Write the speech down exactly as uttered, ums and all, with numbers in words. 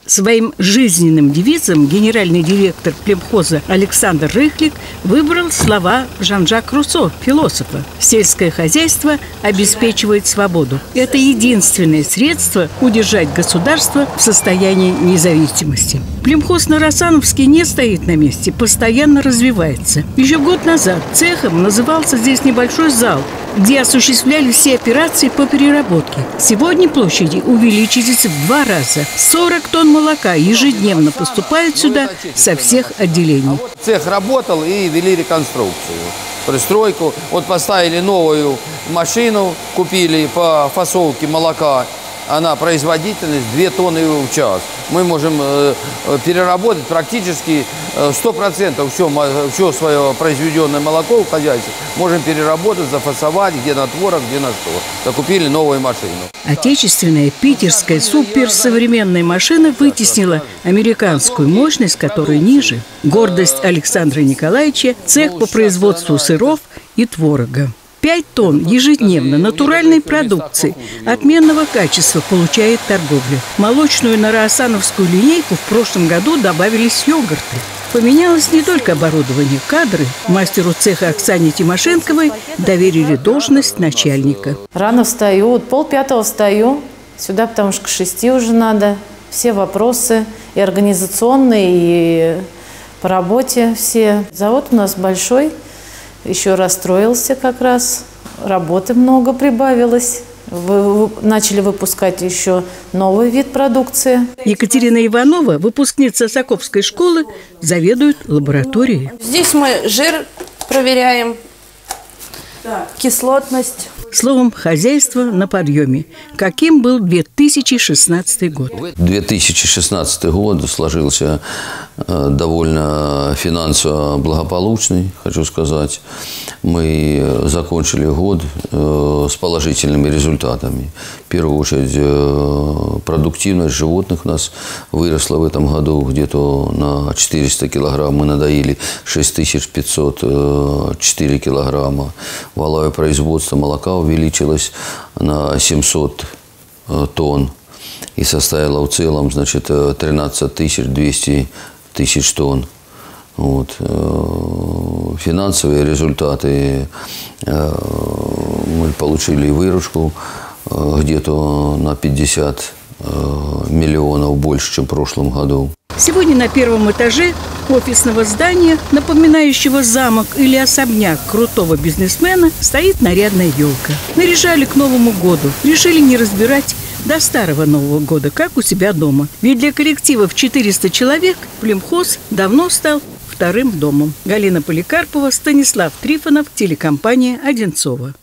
Своим жизненным девизом генеральный директор племхоза Александр Рыхлик выбрал слова Жан-Жак Руссо, философа. Сельское хозяйство обеспечивает свободу. Это единственное средство удержать государство в состоянии независимости. Племхоз на Росановске не стоит на месте, постоянно развивается. Еще год назад цехом назывался здесь небольшой зал, где осуществляли все операции по переработке. Сегодня площади увеличились в два раза. сорок тонн молока ежедневно поступает сюда со всех отделений. Цех работал и вели реконструкцию, пристройку. Вот поставили новую машину, купили по фасовке молока. Она производительность две тонны в час. Мы можем э, переработать практически сто процентов все, все свое произведенное молоко в хозяйстве. Можем переработать, зафасовать, где на творог, где на что. Закупили новую машину. Отечественная питерская суперсовременная машина вытеснила американскую мощность, которая ниже. Гордость Александра Николаевича – цех по производству сыров и творога. Пять тонн ежедневно натуральной продукции отменного качества получает торговля. Молочную на Роосановскую линейку в прошлом году добавились йогурты. Поменялось не только оборудование, кадры. Мастеру цеха Оксане Тимошенковой доверили должность начальника. Рано встаю, вот полпятого встаю сюда, потому что к шести уже надо. Все вопросы и организационные, и по работе все. Завод у нас большой. Еще расстроился как раз, работы много прибавилось. Вы, начали выпускать еще новый вид продукции. Екатерина Иванова, выпускница Сокопской школы, заведует лабораторией. Здесь мы жир проверяем, кислотность. Словом, хозяйство на подъеме. Каким был две тысячи шестнадцатый год? две тысячи шестнадцатый год сложился довольно финансово благополучный, хочу сказать. Мы закончили год с положительными результатами. В первую очередь, продуктивность животных у нас выросла в этом году где-то на четыреста килограмм. Мы надоили шесть тысяч пятьсот четыре килограмма. Валовое производство молока увеличилось на семьсот тонн и составило в целом, значит, тринадцать тысяч двести тысяч тонн. Вот. Финансовые результаты мы получили выручку где-то на пятьдесят миллионов больше, чем в прошлом году. Сегодня на первом этаже офисного здания, напоминающего замок или особняк крутого бизнесмена, стоит нарядная елка. Наряжали к Новому году. Решили не разбирать до старого Нового года, как у себя дома. Ведь для коллектива в четыреста человек племхоз давно стал вторым домом. Галина Поликарпова, Станислав Трифонов, телекомпания «Одинцово».